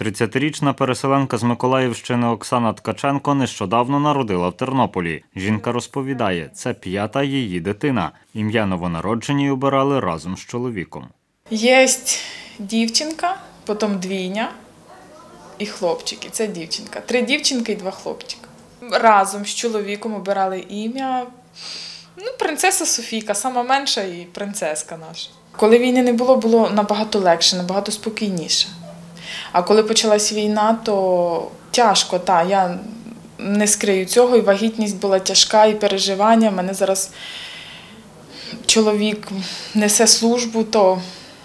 30-річна переселенка з Миколаївщини Оксана Ткаченко нещодавно народила в Тернополі. Жінка розповідає, це 5-та її дитина. Ім'я новонародженій обирали разом з чоловіком. Є дівчинка, потім двійня і хлопчики. Це дівчинка. 3 дівчинки і 2 хлопчика. Разом з чоловіком обирали ім'я. Принцеса Софійка, сама менша і принцеска наша. Коли війни не було, було набагато легше, набагато спокійніше. А коли почалась війна, то тяжко, я не скрию цього, і вагітність була тяжка, і переживання. У мене зараз чоловік несе службу, то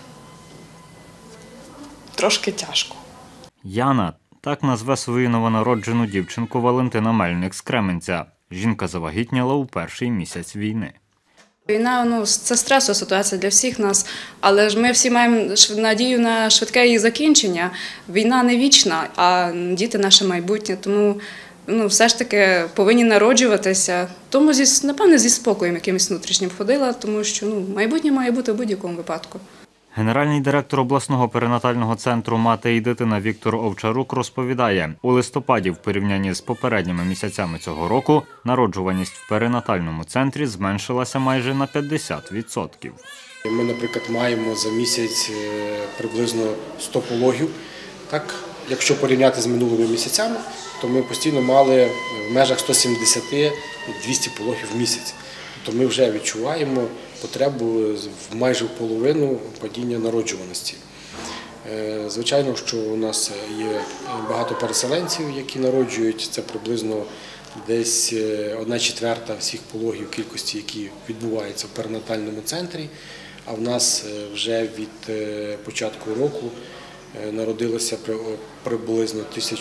трошки тяжко. Яна – так назве свою новонароджену дівчинку Валентина Мельник з Кременця. Жінка завагітніла у перший місяць війни. Війна – це стресова ситуація для всіх нас, але ж ми всі маємо надію на швидке її закінчення. Війна не вічна, а діти – наше майбутнє, тому все ж таки повинні народжуватися. Тому, напевно, зі спокоєм якимось внутрішнім ходила, тому що майбутнє має бути в будь-якому випадку. Генеральний директор обласного перинатального центру «Мати і дитина» Віктор Овчарук розповідає, у листопаді в порівнянні з попередніми місяцями цього року народжуваність в перинатальному центрі зменшилася майже на 50%. Ми, наприклад, маємо за місяць приблизно 100 пологів. Так, якщо порівняти з минулими місяцями, то ми постійно мали в межах 170-200 пологів в місяць. Тобто ми вже відчуваємо потребу майже в половину падіння народжуваності. Звичайно, що у нас є багато переселенців, які народжують. Це приблизно десь 1/4 всіх пологів кількості, які відбуваються в перинатальному центрі. А в нас вже від початку року народилося приблизно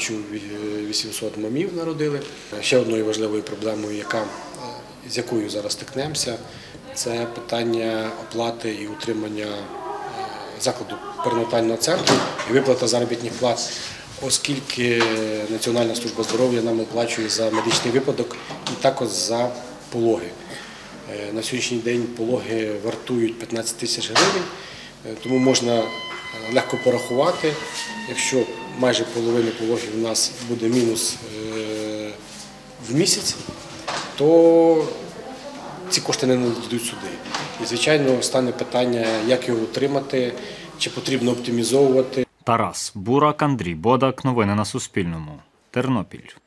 1800 мамів народили. Ще одною важливою проблемою, з якою зараз стикнемося, це питання оплати і утримання закладу перинатального центру і виплата заробітних плат, оскільки Національна служба здоров'я нам оплачує за медичний випадок і також за пологи. На сьогоднішній день пологи вартують 15 тисяч гривень, тому можна легко порахувати, якщо майже половина пологів у нас буде мінус в місяць, то ці кошти не надійдуть сюди. І, звичайно, стане питання, як його утримати, чи потрібно оптимізовувати. Тарас Бурак, Андрій Бодак. Новини на Суспільному. Тернопіль.